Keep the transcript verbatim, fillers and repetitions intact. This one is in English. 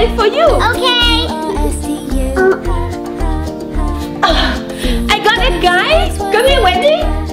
it for you. Okay. Uh, I got it, guys. Come here, Wendy.